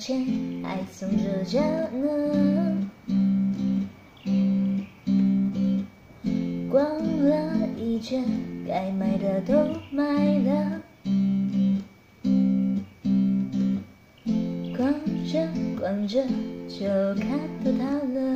钱还送着家呢。逛了一圈，该买的都买了。逛着逛着就看到他了，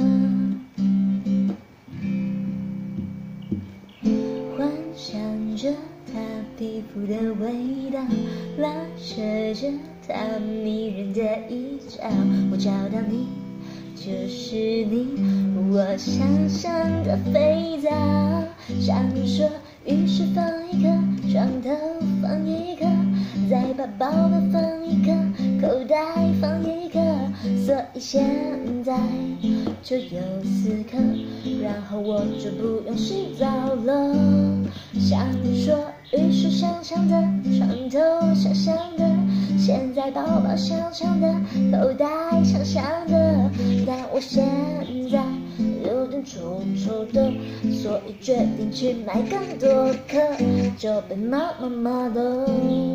幻想着他皮肤的味道，拉扯着他迷人的衣角。我找到你，就是你，我想象的肥皂。想说浴室放一颗，床头放一颗，再把包包放一颗，口袋放一颗，所以现在就有4颗，然后我就不用洗澡了。想说浴室香香的，床头香香的，现在包包香香的，口袋香香的，但我现在有点臭臭的，所以决定去买更多颗，就被妈妈骂了。